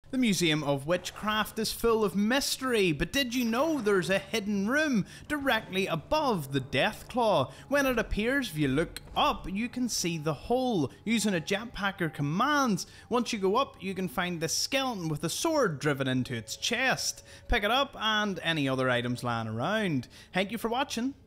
The Museum of Witchcraft is full of mystery, but did you know there's a hidden room directly above the Death Claw? When it appears, if you look up, you can see the hole using a jetpacker commands. Once you go up, you can find the skeleton with a sword driven into its chest. Pick it up and any other items lying around. Thank you for watching.